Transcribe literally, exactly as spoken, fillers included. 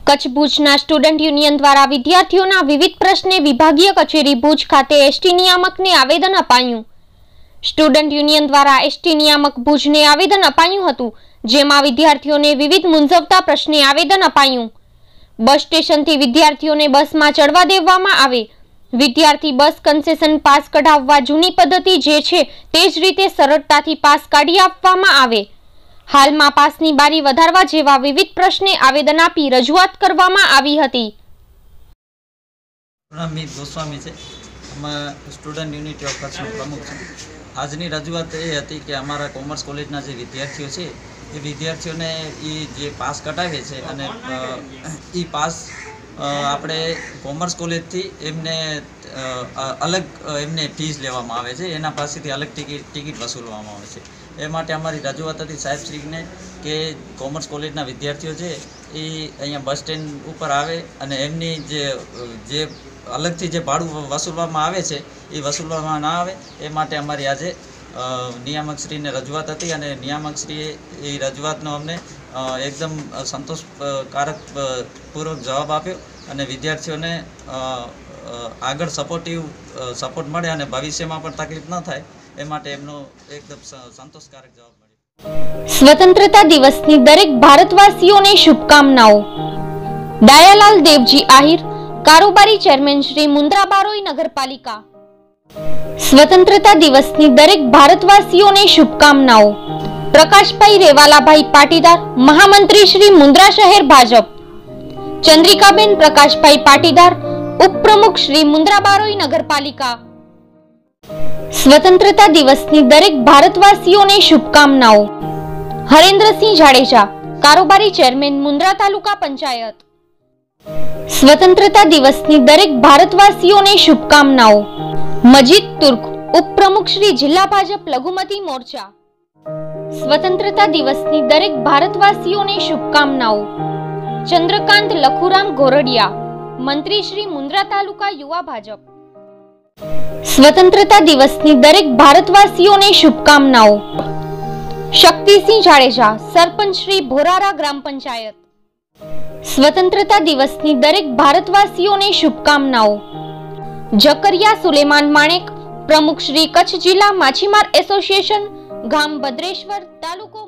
Kutch भुजना student union द्वारा विद्यार्थीओना विविध प्रश्ने विभागीय कचेरी भुज खाते एसटी नियामकने आवेदन अपायुं। स्टूडेंट यूनियन द्वारा एसटी नियामक भुजने आवेदन अपायुं हतुं, जेमां विद्यार्थीओने विविध मूंझवता प्रश्ने आवेदन अपायुं। बस स्टेशनथी विद्यार्थीओने बसमां चढ़वा देवामां आवे। विद्यार्थी बस कन्सेशन पास कढाववा जूनी पद्धति जे छे ते ज रीते सरळताथी पास काढी आपवामां आवे। हाल में पासनी बारी वधारवा जेवा विविध प्रश्ने आवेदन आपी रजूआत करवामां आवी हती। अमित गोस्वामी छे, मैं स्टूडेंट यूनिटी ऑफ कच्छ नो प्रमुख छुं। आजनी रजूआत ए हती के अमारा कॉमर्स कॉलेजना जे विद्यार्थीओ छे ए विद्यार्थीओने ई जे पास कढावे छे अने ई पास आपणे कॉमर्स कॉलेज थी एमने अलग एमने फीस लेवामां आवे छे, एना पासेथी अलग टिकિટ टिकિટ वसूलवामां आवे छे। ए माटे अमारी रजूआत हती साहेबश्रीने के कॉमर्स कॉलेजना विद्यार्थीओ छे ए अहींया बस स्टेन्ड उपर आवे अने एमनी जे जे अलगथी जे भाडું वसूलवामां आवे छे ए वसूलवामां ना आवे। ए माटे अमारी आजे नियामकश्रीने रजूआत हती अने नियामकश्रीए ए रजूआतनो अमने एकदम संतोषकारक पूर्वक जवाब आप्यो अने विद्यार्थीओने आगळ सपोर्टिव सपोर्ट मळे अने भविष्यमां पण तकलीफ न थाय ए माटे एमनो एकदम संतोषकारक जवाब मळ्यो। स्वतंत्रता दिवसनी दरेक भारतवासीओने शुभकामनाओं। दयालाल देवजी आहिर, कारोबारी चेरमेन श्री मुंद्रा बारोई नगरपालिका। स्वतंत्रता दिवसनी दरेक भारतवासीओने शुभकामनाओं। प्रकाशभाई रेवालाभाई पाटीदार, महामंत्री श्री मुंद्रा शहर भाजप। चंद्रिकाबेन प्रकाशभाई पाटीदार, उपप्रमुख श्री मुंद्रा बारोई नगरपालिका। स्वतंत्रता दिवसनी दरेक भारतवासीओने शुभकामनाओं। हरेन्द्रसिंह जाडेजा, कारोबारी चेरमेन मुंद्रा तालुका पंचायत। स्वतंत्रता दिवसनी दरेक भारतवासीओने शुभकामनाओं। मजीद तुर्क, उपप्रमुख श्री जिला भाजप लघुमती मोर्चा। स्वतंत्रता दिवसनी दरेक भारतवासीओने शुभकामनाओं। चंद्रकांत लखुराम गोरडिया, मंत्री श्री मुंद्रा तालुका युवा भाजप। स्वतंत्रता दिवसनी दरेक भारतवासीओने शुभकामनाओं। शक्तिसिंह जाडेजा, सरपंच श्री भोरारा ग्राम पंचायत। स्वतंत्रता दिवसनी दरेक भारतवासीओने शुभकामनाओं। जकरिया सुलेमान माणेक, प्रमुख श्री कच्छ जिला माछीमार एसोसिएशन, गाम बद्रेश्वर, तालुको